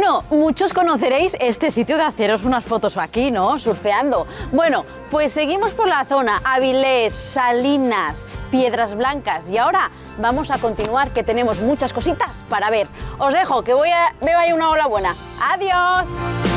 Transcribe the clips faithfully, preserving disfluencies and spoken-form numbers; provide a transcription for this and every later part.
Bueno, muchos conoceréis este sitio de haceros unas fotos aquí, ¿no? Surfeando. Bueno, pues seguimos por la zona, Avilés, Salinas, Piedras Blancas, y ahora vamos a continuar, que tenemos muchas cositas para ver. Os dejo, que voy a... veo ahí una ola buena. ¡Adiós!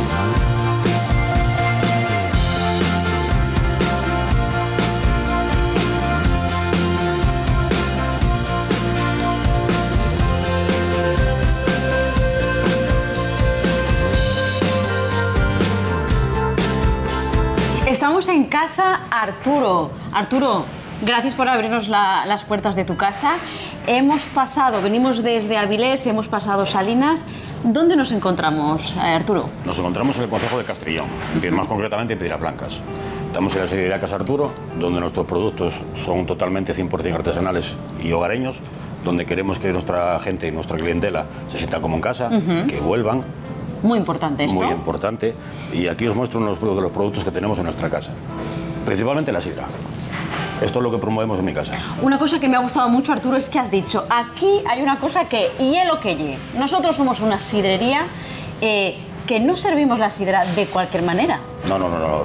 Estamos en casa Arturo. Arturo, gracias por abrirnos la, las puertas de tu casa. Hemos pasado, venimos desde Avilés y hemos pasado Salinas. ¿Dónde nos encontramos, Arturo? Nos encontramos en el concejo de Castrillón, más concretamente en Piedras Blancas. Estamos en la sidrería Casa Arturo, donde nuestros productos son totalmente cien por cien artesanales y hogareños, donde queremos que nuestra gente y nuestra clientela se sienta como en casa, uh-huh. que vuelvan. Muy importante esto. Muy importante. Y aquí os muestro unos de los productos que tenemos en nuestra casa. Principalmente la sidra. Esto es lo que promovemos en mi casa. Una cosa que me ha gustado mucho, Arturo, es que has dicho, aquí hay una cosa que hielo que ye. Nosotros somos una sidrería eh, que no servimos la sidra de cualquier manera. No, no, no, no.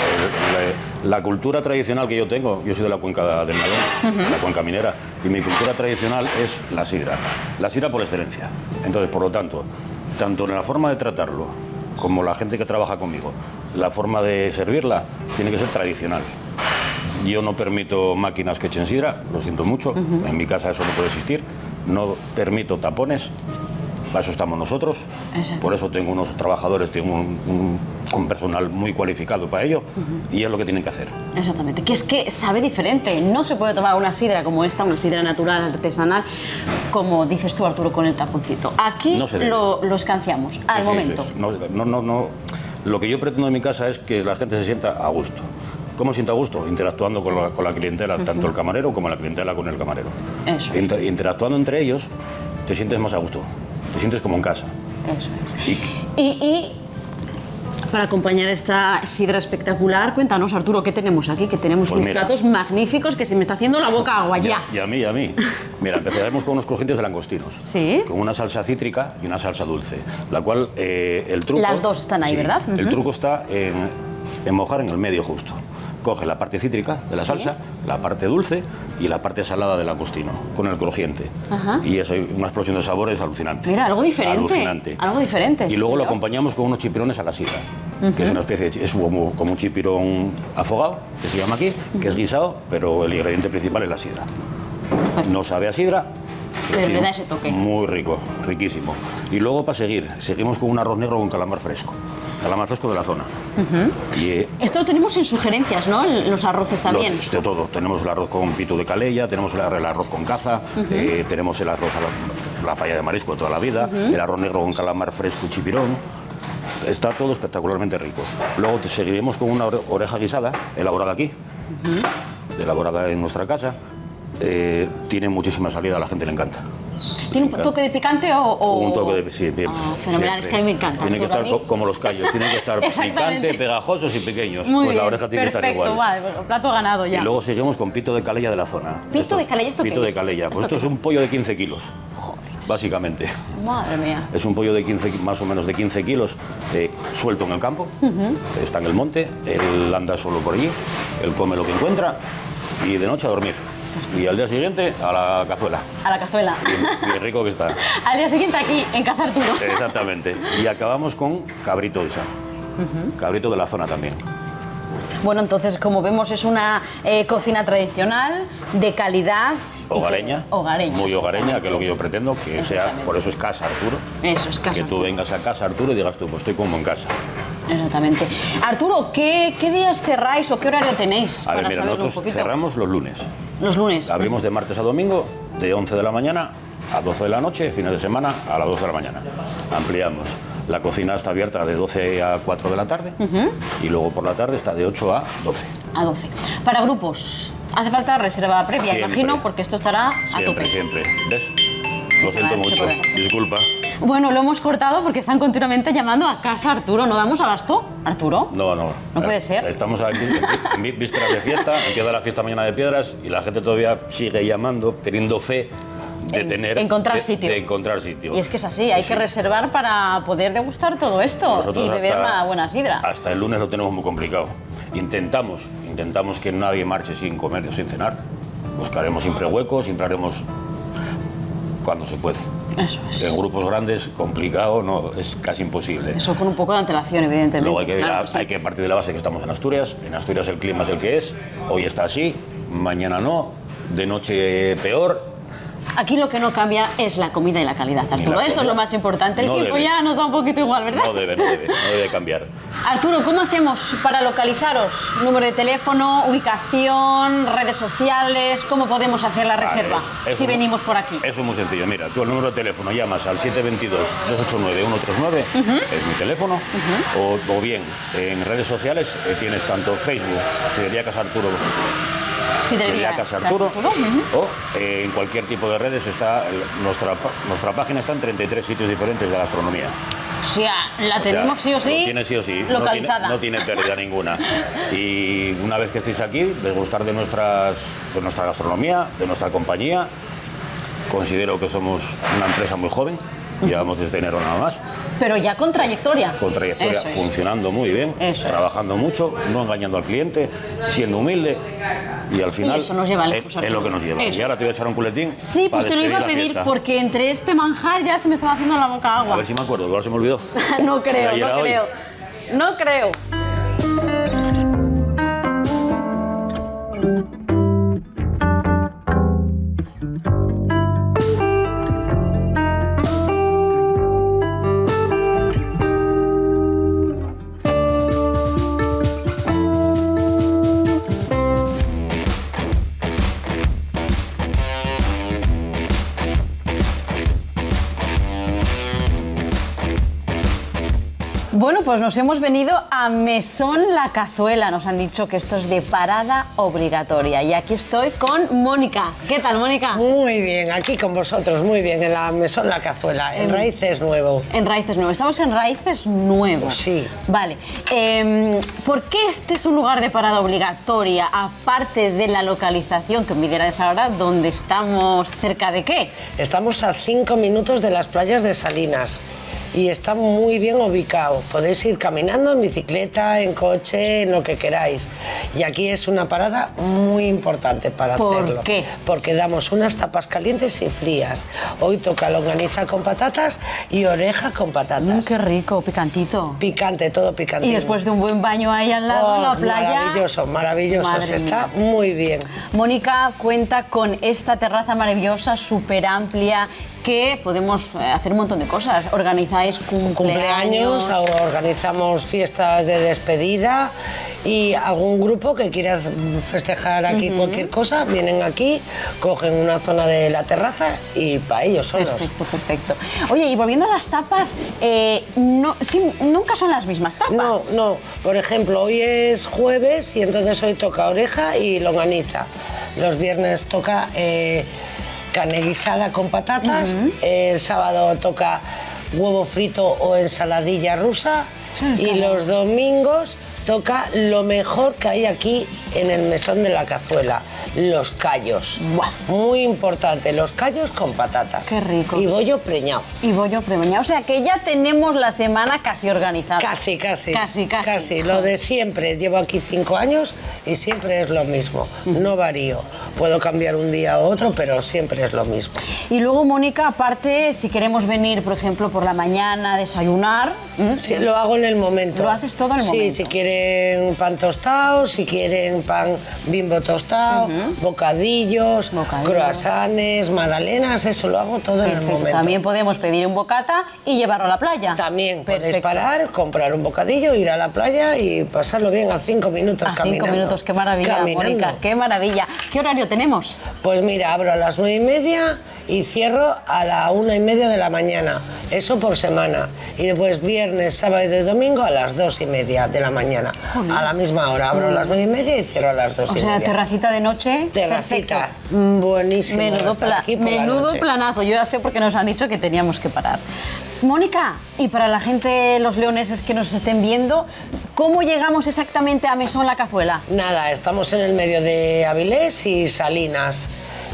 La, la cultura tradicional que yo tengo, yo soy de la cuenca del Nalón, uh-huh. la cuenca minera, y mi cultura tradicional es la sidra. La sidra por excelencia. Entonces, por lo tanto, tanto en la forma de tratarlo, como la gente que trabaja conmigo, la forma de servirla tiene que ser tradicional. Yo no permito máquinas que echen sidra, lo siento mucho, uh-huh. en mi casa eso no puede existir. No permito tapones, para eso estamos nosotros. Exacto. Por eso tengo unos trabajadores, tengo un, un, un personal muy cualificado para ello, uh-huh. y es lo que tienen que hacer. Exactamente, que es que sabe diferente. No se puede tomar una sidra como esta, una sidra natural, artesanal, como dices tú, Arturo, con el taponcito. Aquí no lo, lo escanciamos al sí, momento. Sí, sí. No, no, no, no. Lo que yo pretendo en mi casa es que la gente se sienta a gusto. ¿Cómo se siente a gusto? Interactuando con la, con la clientela, uh-huh. tanto el camarero como la clientela con el camarero. Eso. Inter, interactuando entre ellos, te sientes más a gusto. Te sientes como en casa. Eso es. Y, y, y para acompañar esta sidra espectacular, cuéntanos, Arturo, ¿qué tenemos aquí? Que tenemos pues unos mira, platos magníficos que se me está haciendo la boca agua ya. Y a mí, y a mí. Mira, empezaremos con unos crujientes de langostinos. Sí. Con una salsa cítrica y una salsa dulce. La cual, eh, el truco... Las dos están ahí, sí, ¿verdad? Uh-huh. El truco está en, en mojar en el medio justo. Coge la parte cítrica de la ¿Sí? salsa, la parte dulce y la parte salada del langostino, con el crujiente. Ajá. Y eso, una explosión de sabores alucinante. Mira, algo diferente. Alucinante. Algo diferente. Y sí, luego señor. lo acompañamos con unos chipirones a la sidra, uh-huh. que es una especie de, es como, como un chipirón afogado, que se llama aquí, uh-huh. que es guisado, pero el ingrediente principal es la sidra. Perfecto. No sabe a sidra, pero le da ese toque. Muy rico, riquísimo. Y luego, para seguir, seguimos con un arroz negro con calamar fresco. Calamar fresco de la zona. Uh-huh. y, eh, Esto lo tenemos en sugerencias, ¿no? Los arroces también. Los, de todo. Tenemos el arroz con pito de calella, tenemos el, el arroz con caza, uh-huh. eh, tenemos el arroz a la, la paella de marisco de toda la vida, uh-huh. el arroz negro con calamar fresco y chipirón. Está todo espectacularmente rico. Luego te seguiremos con una oreja guisada, elaborada aquí, uh-huh. elaborada en nuestra casa. Eh, tiene muchísima salida, a la gente le encanta. ¿Tiene un toque de picante o...? o... Un toque de... sí, bien. Oh, fenomenal, es que a mí me encanta. Tienen que estar co como los callos, tienen que estar picantes, pegajosos y pequeños. Muy pues bien, la oreja tiene perfecto, que estar igual. Vale, pues, plato ganado ya. Y luego seguimos con pito de calella de la zona. ¿Pito esto, de calella? ¿Esto pito qué de es? calella. Pues ¿Esto esto es un pollo de quince kilos. Joder. Básicamente. Madre mía. Es un pollo de quince, más o menos de quince kilos, eh, suelto en el campo, uh-huh. está en el monte, él anda solo por allí, él come lo que encuentra y de noche a dormir. Y al día siguiente a la cazuela. A la cazuela. Bien, bien rico que está. Al día siguiente aquí, en Casa Arturo. Exactamente. Y acabamos con cabrito de sal. Uh-huh. Cabrito de la zona también. Bueno, entonces, como vemos, es una eh, cocina tradicional, de calidad. Hogareña. Que, hogareña. Muy hogareña, que es lo que yo pretendo, que sea, por eso es Casa Arturo. Eso es Casa Que tú Arturo. vengas a Casa Arturo y digas tú, pues estoy como en casa. Exactamente. Arturo, ¿qué, qué días cerráis o qué horario tenéis? A ver, para mira, saberlo nosotros un poquito? cerramos los lunes. Los lunes. Abrimos de martes a domingo, de once de la mañana a doce de la noche, fines de semana a las dos de la mañana. Ampliamos. La cocina está abierta de doce a cuatro de la tarde, uh-huh. y luego por la tarde está de ocho a doce. A doce. Para grupos, hace falta reserva previa, Siempre. imagino, porque esto estará siempre, a tope. Siempre, siempre. ¿Ves? Lo siento mucho, disculpa. Bueno, lo hemos cortado porque están continuamente llamando a Casa Arturo. ¿No damos abasto, Arturo? No, no. No puede ser. Estamos aquí en vísperas de fiesta, empieza la fiesta mañana de Piedras y la gente todavía sigue llamando, teniendo fe de en, tener... Encontrar de, sitio. De encontrar sitio. Y es que es así, hay sí. que reservar para poder degustar todo esto Nosotros y beber hasta, una buena sidra. Hasta el lunes lo tenemos muy complicado. Intentamos, intentamos que nadie marche sin comer o sin cenar. Buscaremos siempre huecos, siempre haremos cuando se puede. Eso es. En grupos grandes, complicado, no, es casi imposible. Eso con un poco de antelación, evidentemente. Luego hay que, claro, sí. hay que partir de la base que estamos en Asturias. En Asturias el clima es el que es. Hoy está así, mañana no, de noche peor. Aquí lo que no cambia es la comida y la calidad, Arturo. La Eso es lo más importante. El no tiempo debe. ya nos da un poquito igual, ¿verdad? No debe, no debe, no debe cambiar. Arturo, ¿cómo hacemos para localizaros? Número de teléfono, ubicación, redes sociales, ¿cómo podemos hacer la reserva Vale, es- es si muy- venimos por aquí? Eso es muy sencillo. Mira, tú el número de teléfono llamas al siete dos dos, dos ocho nueve, uno tres nueve, es mi teléfono, o, o bien en redes sociales eh, tienes tanto Facebook, Sidrería Casa Arturo, Sidrería Casa Arturo, Ujú. o eh, en cualquier tipo de redes está el- nuestra, pa- nuestra página está en treinta y tres sitios diferentes de gastronomía. O sea, la O sea, tenemos sí o sí, lo tiene sí o sí, localizada. No tiene, no tiene pérdida ninguna. Y una vez que estéis aquí, degustar de, nuestras, de nuestra gastronomía, de nuestra compañía. Considero que somos una empresa muy joven, llevamos desde enero nada más, Pero ya con trayectoria. con trayectoria Eso es. funcionando muy bien, Eso es. trabajando mucho, no engañando al cliente, siendo humilde y al final Y eso nos lleva es, lejos, es lo Arturo. que nos lleva. Eso. Y ahora te voy a echar un culetín. Sí, pues para te lo iba a despedir la pedir fiesta. porque entre este manjar ya se me estaba haciendo la boca agua. A ver si me acuerdo, igual se me olvidó. No creo, De ayer no a hoy. creo. No creo. Bueno, pues nos hemos venido a Mesón La Cazuela. Nos han dicho que esto es de parada obligatoria. Y aquí estoy con Mónica. ¿Qué tal, Mónica? Muy bien, aquí con vosotros, muy bien, en la Mesón La Cazuela, en Raíces Nuevo. En Raíces Nuevo. Estamos en Raíces Nuevo. Sí. Vale. Eh, ¿Por qué este es un lugar de parada obligatoria? Aparte de la localización, que me dirás ahora, ¿dónde estamos? ¿Cerca de qué? Estamos a cinco minutos de las playas de Salinas y está muy bien ubicado. Podéis ir caminando, en bicicleta, en coche, en lo que queráis. Y aquí es una parada muy importante para ¿Por hacerlo. qué? Porque damos unas tapas calientes y frías. Hoy toca longaniza con patatas y oreja con patatas. Mm, qué rico, picantito. Picante, todo picante. Y después de un buen baño ahí al lado, en la playa. Maravilloso, maravilloso. Madre Se está mía. muy bien. Mónica cuenta con esta terraza maravillosa, súper amplia, que podemos eh, hacer un montón de cosas. Organizáis cumpleaños. Cumpleaños, organizamos fiestas de despedida y algún grupo que quiera festejar aquí Ujú. cualquier cosa, vienen aquí, cogen una zona de la terraza y para ellos solos. Perfecto, perfecto. Oye, y volviendo a las tapas, eh, no, sí, nunca son las mismas tapas. No, no. Por ejemplo, hoy es jueves y entonces hoy toca oreja y longaniza. Los viernes toca eh, carne guisada con patatas. Ujú. El sábado toca huevo frito o ensaladilla rusa. Sí, y claro. los domingos toca lo mejor que hay aquí en el Mesón de la Cazuela, los callos. Buah. Muy importante, los callos con patatas. Qué rico. Y bollo preñado. Y bollo prebañado. O sea que ya tenemos la semana casi organizada. Casi, casi. Casi, casi. Casi, lo de siempre. Llevo aquí cinco años y siempre es lo mismo. No varío. Puedo cambiar un día u otro, pero siempre es lo mismo. Y luego, Mónica, aparte, si queremos venir, por ejemplo, por la mañana a desayunar... ¿m? Sí, lo hago en el momento. Lo haces todo en el sí, momento. si quieren pan tostado, si quieren pan bimbo tostado, bocadillos, Bocadillo. croissants, magdalenas, eso lo hago todo en el Perfecto. momento. También podemos pedir un bocata y llevarlo a la playa. También podéis Perfecto. parar, comprar un bocadillo, ir a la playa y pasarlo bien a cinco minutos A caminando. cinco minutos, qué maravilla, Caminando. Mónica, qué maravilla. ¿Qué horario tenemos? Pues mira, abro a las nueve y media y cierro a la una y media de la mañana. Eso por semana. Y después viernes, sábado y domingo a las dos y media de la mañana. A la misma hora. Abro a las nueve y media y cierro a las dos O y sea, media. terracita de noche. Terracita. Perfecto. mm, Buenísimo. Menudo, estar pla- aquí por la menudo noche. planazo. Yo ya sé porque nos han dicho que teníamos que parar. Mónica, y para la gente, los leoneses que nos estén viendo, ¿cómo llegamos exactamente a Mesón La Cazuela? Nada, estamos en el medio de Avilés y Salinas.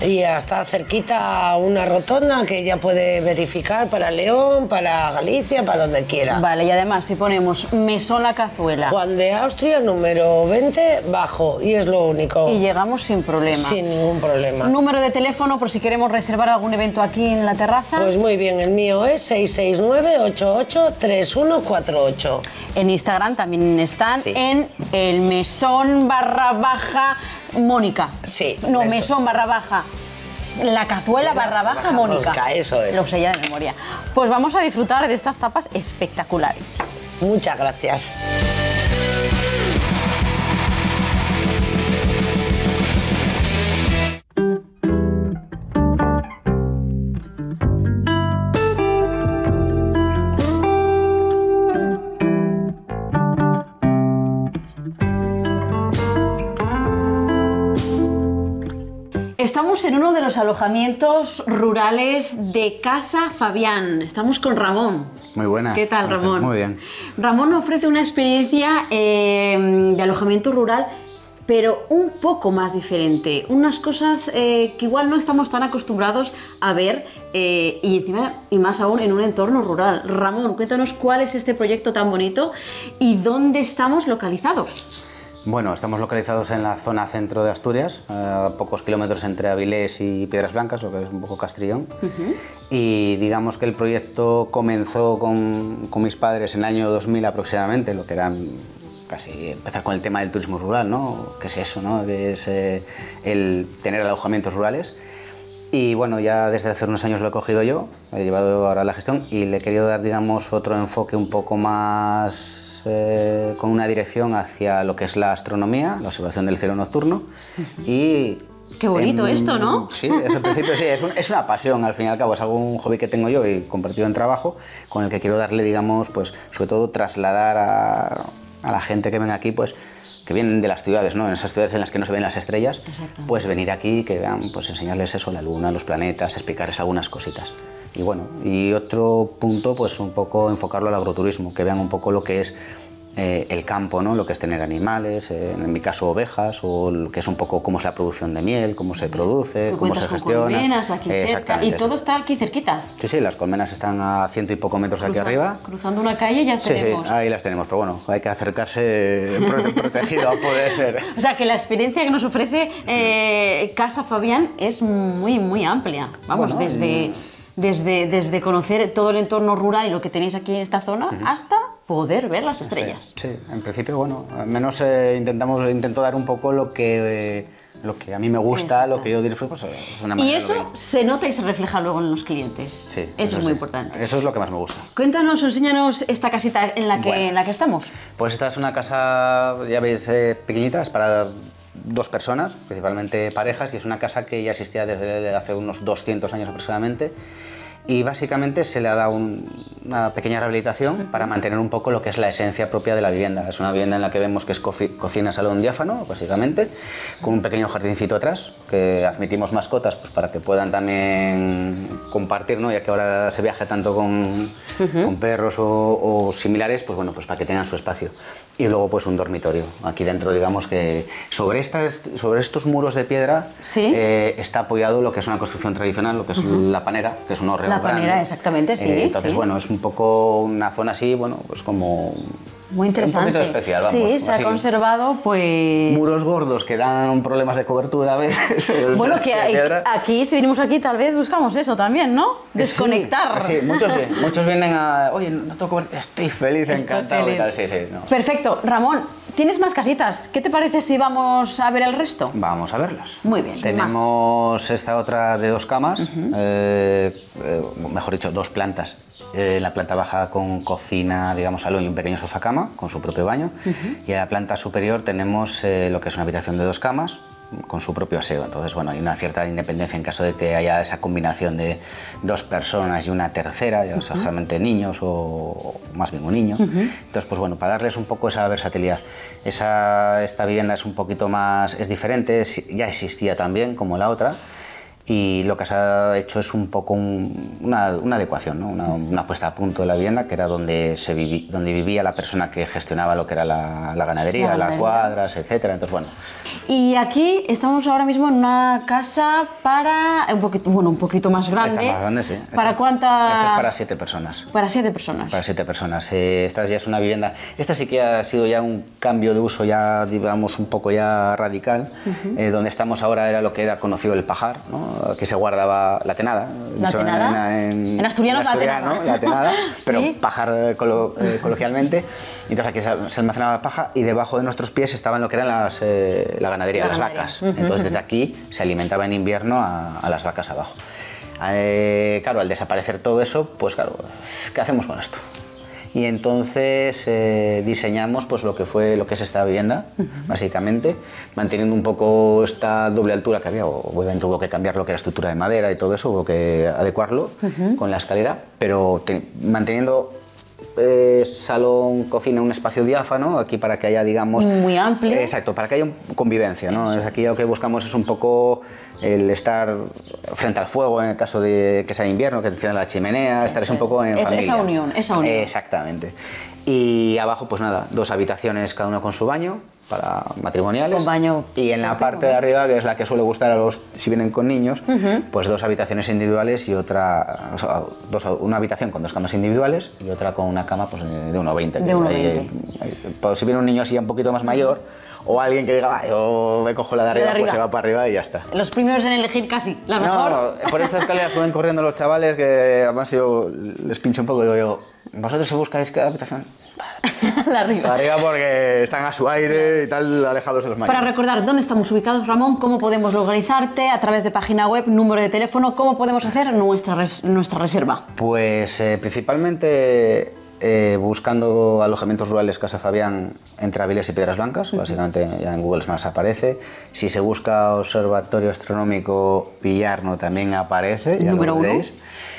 y está cerquita a una rotonda que ella puede verificar para León, para Galicia, para donde quiera. Vale, y además si ponemos Mesón La Cazuela. Juan de Austria, número veinte, bajo, y es lo único. Y llegamos sin problema. Sin ningún problema. Número de teléfono por si queremos reservar algún evento aquí en la terraza. Pues muy bien, el mío es seis seis nueve, ocho ocho, tres uno cuatro ocho. En Instagram también están, sí. En el mesón barra baja Mónica. Sí. No, mesón, mesón barra baja La Cazuela barra baja, baja Mónica. Mónica, eso es. Lo sé ya de memoria. Pues vamos a disfrutar de estas tapas espectaculares. Muchas gracias. Estamos en uno de los alojamientos rurales de Casa Fabián. Estamos con Ramón. Muy buenas. ¿Qué tal, Ramón? Muy bien. Ramón ofrece una experiencia eh, de alojamiento rural, pero un poco más diferente. Unas cosas eh, que igual no estamos tan acostumbrados a ver eh, y encima y más aún en un entorno rural. Ramón, cuéntanos cuál es este proyecto tan bonito y dónde estamos localizados. Bueno, estamos localizados en la zona centro de Asturias, a pocos kilómetros entre Avilés y Piedras Blancas, lo que es un poco Castrillón. Uh-huh. Y digamos que el proyecto comenzó con, con mis padres en el año dos mil aproximadamente, lo que era casi empezar con el tema del turismo rural, ¿no? ¿Qué es eso, no? Que es eh, el tener alojamientos rurales. Y bueno, ya desde hace unos años lo he cogido yo, he llevado ahora la gestión y le he querido dar, digamos, otro enfoque un poco más... Eh, con una dirección hacia lo que es la astronomía, la observación del cielo nocturno. Uh-huh. Y qué bonito en, esto, ¿no? Sí, eso en principio sí, es, un, es una pasión, al fin y al cabo, es algo, un hobby que tengo yo y compartido en trabajo, con el que quiero darle, digamos, pues sobre todo trasladar a, a la gente que ven aquí, pues que vienen de las ciudades, ¿no? En esas ciudades en las que no se ven las estrellas, pues venir aquí, que vean, pues enseñarles eso, la luna, los planetas, explicarles algunas cositas. Y bueno, y otro punto, pues un poco enfocarlo al agroturismo, que vean un poco lo que es eh, el campo, ¿no? Lo que es tener animales, eh, en mi caso ovejas, o lo que es un poco cómo es la producción de miel, cómo se produce, cómo se gestiona. Colmenas aquí eh, cerca, y todo está aquí cerquita. Sí, sí, las colmenas están a ciento y poco metros Cruza, aquí arriba. Cruzando una calle ya sí, tenemos. Sí, ahí las tenemos, pero bueno, hay que acercarse prote protegido a poder ser. O sea, que la experiencia que nos ofrece eh, Casa Fabián es muy, muy amplia. Vamos, bueno, desde... Y... Desde, desde conocer todo el entorno rural y lo que tenéis aquí en esta zona, uh-huh, hasta poder ver las estrellas. Sí, sí, en principio, bueno, al menos eh, intentamos, intento dar un poco lo que, eh, lo que a mí me gusta, lo que yo disfruto. Pues, es una y eso que... se nota y se refleja luego en los clientes. Sí, eso, eso es muy sí. importante. Eso es lo que más me gusta. Cuéntanos, enséñanos esta casita en la que, bueno, en la que estamos. Pues esta es una casa, ya veis, eh, pequeñita, es para dos personas, principalmente parejas, y es una casa que ya existía desde hace unos doscientos años aproximadamente. Y básicamente se le ha dado un, una pequeña rehabilitación para mantener un poco lo que es la esencia propia de la vivienda. Es una vivienda en la que vemos que es co cocina, salón, diáfano, básicamente, con un pequeño jardincito atrás, que admitimos mascotas pues, para que puedan también compartir, ¿no? Ya que ahora se viaja tanto con, uh-huh, con perros o, o similares, pues bueno, pues para que tengan su espacio. Y luego pues un dormitorio. Aquí dentro, digamos que sobre, estas, sobre estos muros de piedra, ¿sí?, eh, está apoyado lo que es una construcción tradicional, lo que es uh-huh, la panera, que es un hórreo. La panera, grande. Exactamente, sí. Eh, entonces, sí. bueno, es un poco una zona así, bueno, pues como... Muy interesante. Un poquito especial, vamos. Sí, se así. ha conservado, pues... Muros gordos que dan problemas de cobertura a veces. Bueno, que hay, aquí, si venimos aquí, tal vez buscamos eso también, ¿no? Desconectar. Sí, sí, muchos, sí. Muchos vienen a... Oye, no tengo cobertura, estoy feliz, estoy encantado feliz. Y tal. Sí, sí. No. Perfecto. Ramón, tienes más casitas. ¿Qué te parece si vamos a ver el resto? Vamos a verlas. Muy bien. Tenemos más. esta otra de dos camas, uh-huh, eh, eh, mejor dicho, dos plantas. Eh, en la planta baja con cocina, digamos, salón y un pequeño sofá cama con su propio baño. Uh-huh. Y en la planta superior tenemos eh, lo que es una habitación de dos camas con su propio aseo. Entonces, bueno, hay una cierta independencia en caso de que haya esa combinación de dos personas y una tercera, ya sea, uh-huh, realmente niños o, o más bien un niño. Uh-huh. Entonces, pues bueno, para darles un poco esa versatilidad. Esa, esta vivienda es un poquito más, es diferente, es, ya existía también como la otra. Y lo que se ha hecho es un poco un, una, una adecuación, ¿no? una, una puesta a punto de la vivienda, que era donde, se vivi, donde vivía la persona que gestionaba lo que era la, la ganadería, las cuadras, etcétera. Entonces, bueno. Y aquí estamos ahora mismo en una casa para un poquito, bueno, un poquito más grande. Esta más grande, sí. ¿Para esta, cuántas? Esta es para siete personas. Para siete personas. Para siete personas. Eh, esta ya es una vivienda. Esta sí que ha sido ya un cambio de uso, ya digamos un poco ya radical. Uh-huh. eh, donde estamos ahora era lo que era conocido el pajar, ¿no? Que se guardaba la tenada. ¿La tenada? En, en, en asturiano, en asturiano la tenada. La tenada, pero ¿Sí? pajar colo, eh, coloquialmente. Entonces aquí se, se almacenaba paja y debajo de nuestros pies estaban lo que eran las, eh, la ganadería, la las ganadería. vacas. Uh-huh, Entonces uh-huh. desde aquí se alimentaba en invierno a, a las vacas abajo. Eh, claro, al desaparecer todo eso, pues claro, ¿qué hacemos con esto? Y entonces eh, diseñamos pues lo que fue lo que es esta vivienda, uh-huh. básicamente, manteniendo un poco esta doble altura que había. Obviamente hubo que cambiar lo que era estructura de madera y todo eso, hubo que adecuarlo uh-huh. con la escalera, pero te, manteniendo eh, salón, cocina, un espacio diáfano aquí para que haya, digamos, muy amplio. Eh, exacto, para que haya convivencia, ¿no? Es aquí lo que buscamos es un poco el estar frente al fuego en el caso de que sea invierno, que encienda la chimenea, estar es un poco en es, familia. Esa unión, esa unión. Exactamente. Y abajo, pues nada, dos habitaciones, cada uno con su baño, para matrimoniales. Con baño. Y en la parte de arriba, que es la que suele gustar a los, si vienen con niños, uh-huh. pues dos habitaciones individuales y otra, o sea, dos, una habitación con dos camas individuales y otra con una cama pues, de uno veinte. De uno veinte. Pues si viene un niño así un poquito más mayor, o alguien que diga, ah, yo me cojo la de arriba, de arriba, pues se va para arriba y ya está. Los primeros en elegir casi, la mejor. No, no, por esta escalera suben corriendo los chavales, que además yo les pincho un poco y digo yo, ¿vosotros si buscáis cada habitación? La arriba. La arriba porque están a su aire y tal, alejados de los mayores. Para recordar dónde estamos ubicados, Ramón, cómo podemos localizarte, a través de página web, número de teléfono, cómo podemos hacer nuestra, res nuestra reserva. Pues eh, principalmente eh, buscando alojamientos rurales Casa Fabián entre Avilés y Piedras Blancas, uh-huh. básicamente ya en Google Maps aparece. Si se busca Observatorio Astronómico Villarno también aparece, ya número lo veréis.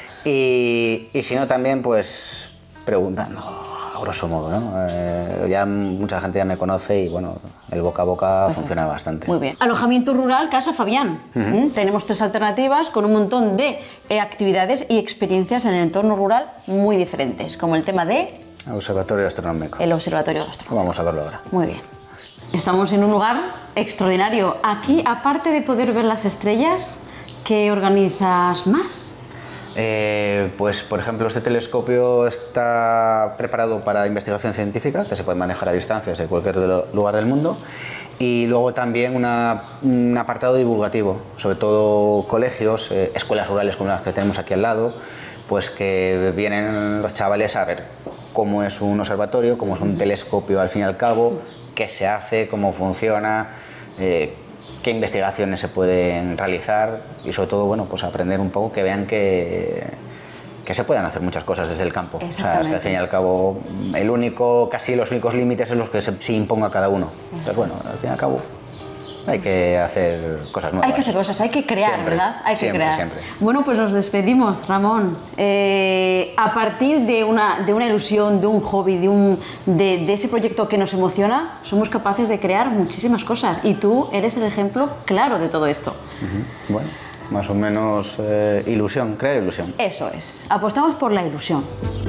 Y, y si no también pues preguntando. Grosso modo, ¿no? Eh, ya mucha gente ya me conoce y bueno, el boca a boca Perfecto. funciona bastante. Muy bien. Alojamiento rural Casa Fabián. Uh-huh. ¿Mm? Tenemos tres alternativas con un montón de eh, actividades y experiencias en el entorno rural muy diferentes, como el tema de... Observatorio Astronómico. El Observatorio Astronómico. Vamos a verlo ahora. Muy bien. Estamos en un lugar extraordinario. Aquí, aparte de poder ver las estrellas, ¿qué organizas más? Eh, pues, por ejemplo, este telescopio está preparado para investigación científica, que se puede manejar a distancia desde cualquier lugar del mundo, y luego también una, un apartado divulgativo, sobre todo colegios, eh, escuelas rurales como las que tenemos aquí al lado, pues que vienen los chavales a ver cómo es un observatorio, cómo es un telescopio al fin y al cabo, qué se hace, cómo funciona, eh, qué investigaciones se pueden realizar y sobre todo, bueno, pues aprender un poco, que vean que, que se pueden hacer muchas cosas desde el campo. O sea, es que al fin y al cabo el único, casi los únicos límites son los que se, se imponga a cada uno. Entonces, bueno, al fin y al cabo hay que hacer cosas nuevas. Hay que hacer cosas, hay que crear, siempre, ¿verdad? Hay siempre, que crear. Siempre. Bueno, pues nos despedimos, Ramón. Eh, a partir de una, de una ilusión, de un hobby, de, un, de, de ese proyecto que nos emociona, somos capaces de crear muchísimas cosas. Y tú eres el ejemplo claro de todo esto. Uh-huh. Bueno, más o menos eh, ilusión, crear ilusión. Eso es. Apostamos por la ilusión.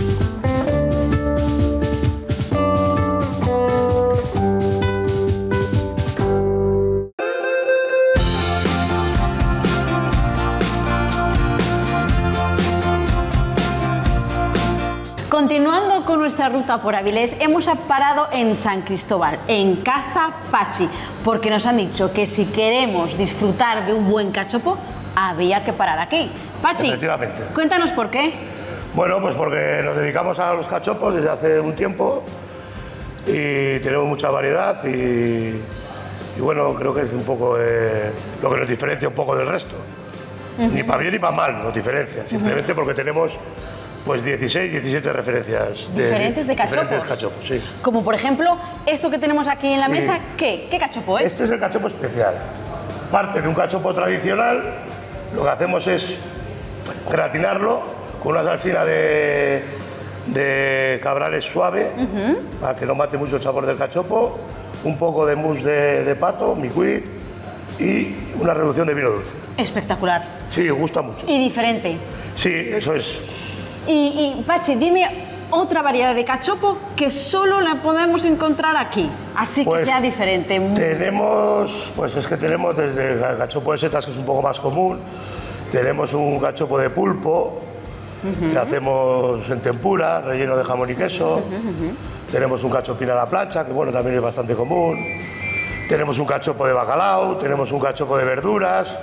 Continuando con nuestra ruta por Avilés, hemos parado en San Cristóbal, en Casa Pachi, porque nos han dicho que si queremos disfrutar de un buen cachopo, había que parar aquí. Pachi, efectivamente. Cuéntanos por qué. Bueno, pues porque nos dedicamos a los cachopos desde hace un tiempo y tenemos mucha variedad y, y bueno, creo que es un poco eh, lo que nos diferencia un poco del resto. Uh-huh. Ni para bien ni para mal nos diferencia, simplemente uh-huh. porque tenemos pues dieciséis, diecisiete referencias de, diferentes de cachopos. Diferentes cachopos, sí. Como por ejemplo, esto que tenemos aquí en la sí. mesa, ¿qué? ¿Qué cachopo es? Este es el cachopo especial. Parte de un cachopo tradicional, lo que hacemos es gratinarlo con una salsina de, de cabrales suave, uh-huh. para que no mate mucho el sabor del cachopo, un poco de mousse de, de pato, micuit, y una reducción de vino dulce. Espectacular. Sí, gusta mucho. Y diferente. Sí, eso es. Y, y Pachi, dime otra variedad de cachopo que solo la podemos encontrar aquí, así Pues que sea diferente. Tenemos, pues es que tenemos desde el cachopo de setas, que es un poco más común, tenemos un cachopo de pulpo, uh-huh. que hacemos en tempura, relleno de jamón y queso, uh-huh, uh-huh. tenemos un cachopín a la plancha, que bueno, también es bastante común, tenemos un cachopo de bacalao, tenemos un cachopo de verduras.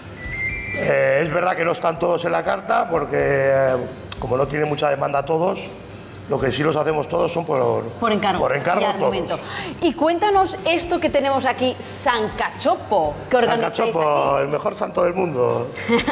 Eh, es verdad que no están todos en la carta, porque eh, como no tiene mucha demanda todos, lo que sí los hacemos todos son por, por encargo. Por encargo ya, todos. Momento. Y cuéntanos esto que tenemos aquí, San Cachopo, que organizáis San Cachopo, aquí. El mejor santo del mundo.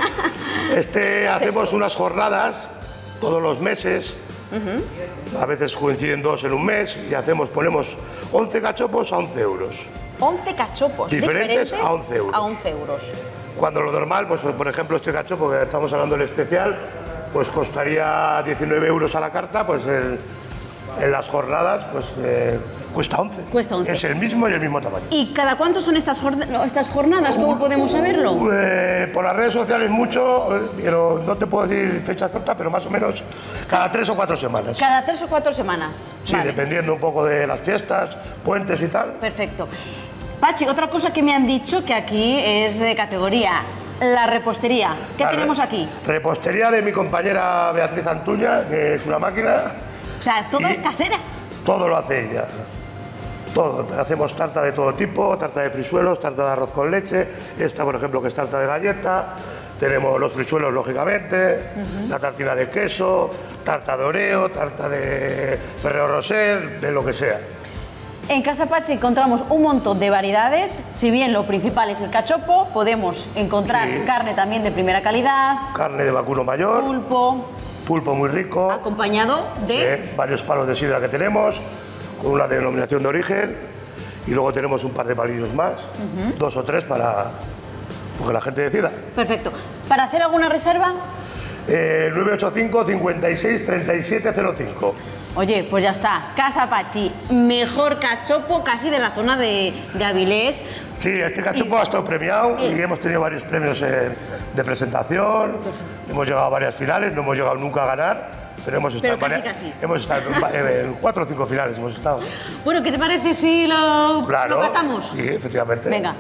Este hacemos unas jornadas todos los meses, uh-huh. a veces coinciden dos en un mes, y hacemos, ponemos once cachopos a once euros. once cachopos diferentes, diferentes a once euros. A once euros. Cuando lo normal, pues por ejemplo este cachopo que estamos hablando del especial, pues costaría diecinueve euros a la carta, pues el, en las jornadas pues eh, cuesta once. Cuesta once. Es el mismo y el mismo tamaño. ¿Y cada cuánto son estas, jorn no, estas jornadas? ¿Cómo podemos saberlo? Eh, por las redes sociales mucho, pero no te puedo decir fecha exacta, pero más o menos cada tres o cuatro semanas. Cada tres o cuatro semanas. Sí, vale. Dependiendo un poco de las fiestas, puentes y tal. Perfecto. Pachi, otra cosa que me han dicho que aquí es de categoría, la repostería. ¿Qué la tenemos re aquí? Repostería de mi compañera Beatriz Antuña, que es una máquina. O sea, toda es casera. Todo lo hace ella. Todo. Hacemos tarta de todo tipo, tarta de frisuelos, tarta de arroz con leche. Esta, por ejemplo, que es tarta de galleta. Tenemos los frisuelos, lógicamente, uh-huh. la tartina de queso, tarta de oreo, tarta de Ferrero Rocher, de lo que sea. En Casa Pachi encontramos un montón de variedades. Si bien lo principal es el cachopo, podemos encontrar sí. carne también de primera calidad. Carne de vacuno mayor. Pulpo. Pulpo muy rico. Acompañado de... de varios palos de sidra que tenemos, con una denominación de origen. Y luego tenemos un par de palillos más, uh-huh. dos o tres para... porque la gente decida. Perfecto. ¿Para hacer alguna reserva? Eh, nueve ocho cinco, cincuenta y seis, treinta y siete cero cinco. Oye, pues ya está, Casa Pachi, mejor cachopo casi de la zona de, de Avilés. Sí, este cachopo y, ha estado premiado y, y hemos tenido varios premios eh, de presentación, hemos llegado a varias finales, no hemos llegado nunca a ganar, pero hemos estado, pero casi, varias, casi. hemos estado en, en cuatro o cinco finales. Hemos estado. Bueno, ¿qué te parece si lo, claro, lo catamos? Sí, efectivamente. Venga.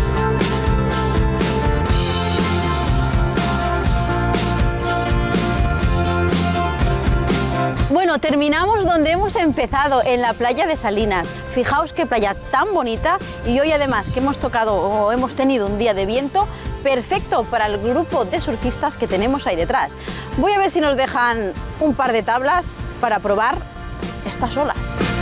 Bueno, terminamos donde hemos empezado, en la playa de Salinas. Fijaos qué playa tan bonita, y hoy además que hemos tocado o hemos tenido un día de viento perfecto para el grupo de surfistas que tenemos ahí detrás. Voy a ver si nos dejan un par de tablas para probar estas olas.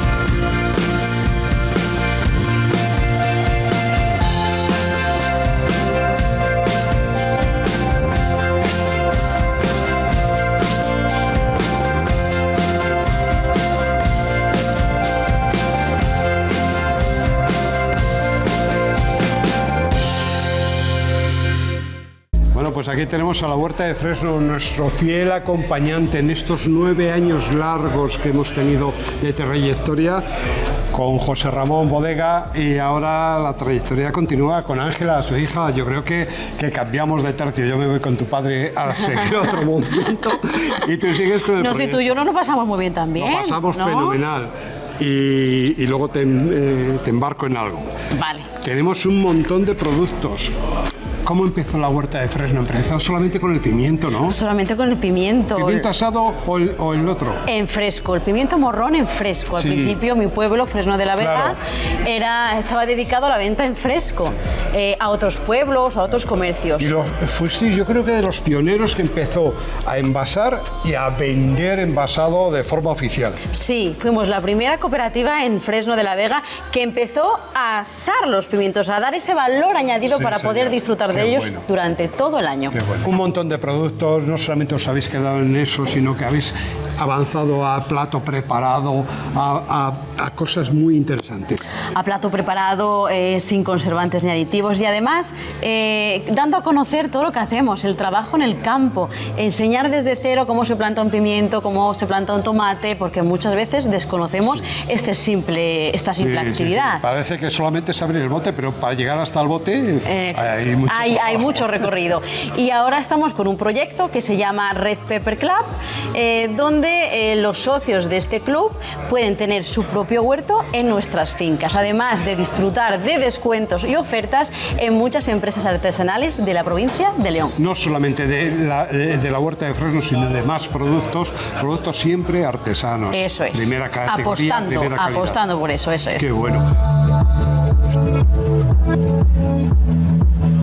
Bueno, pues aquí tenemos a la Huerta de Fresno, nuestro fiel acompañante en estos nueve años largos que hemos tenido de trayectoria con José Ramón Bodega, y ahora la trayectoria continúa con Ángela, su hija. Yo creo que, que cambiamos de tercio. Yo me voy con tu padre a seguir otro movimiento y tú sigues con el No, proyecto. si tú y yo no nos pasamos muy bien también. Lo pasamos ¿no? fenomenal. Y, y luego te, eh, te embarco en algo. Vale. Tenemos un montón de productos. ¿Cómo empezó la Huerta de Fresno? Empezó solamente con el pimiento, ¿no? Solamente con el pimiento. ¿Pimiento asado o el, o el otro? En fresco, el pimiento morrón en fresco. Al sí. principio mi pueblo, Fresno de la Vega, claro. era, estaba dedicado a la venta en fresco, eh, a otros pueblos, a otros comercios. Y los, fuiste, yo creo que de los pioneros que empezó a envasar y a vender envasado de forma oficial. Sí, fuimos la primera cooperativa en Fresno de la Vega que empezó a asar los pimientos, a dar ese valor añadido Sí, para señor. poder disfrutar de Qué ellos bueno. durante todo el año. Qué bueno. Un montón de productos, no solamente os habéis quedado en eso, sino que habéis avanzado a plato preparado, a, a, a cosas muy interesantes. A plato preparado, eh, sin conservantes ni aditivos y además eh, dando a conocer todo lo que hacemos, el trabajo en el campo, enseñar desde cero cómo se planta un pimiento, cómo se planta un tomate, porque muchas veces desconocemos sí. este simple, esta simple sí, actividad. Sí, sí. Parece que solamente es abrir el bote, pero para llegar hasta el bote eh, hay mucho hay, hay mucho recorrido. Y ahora estamos con un proyecto que se llama Red Pepper Club, eh, donde eh, los socios de este club pueden tener su propio huerto en nuestras fincas, además de disfrutar de descuentos y ofertas en muchas empresas artesanales de la provincia de León. No solamente de la, de, de la huerta de Fresno, sino de más productos, productos siempre artesanos. Eso es. Primera categoría, apostando, primera calidad. Apostando por eso, eso es. Qué bueno.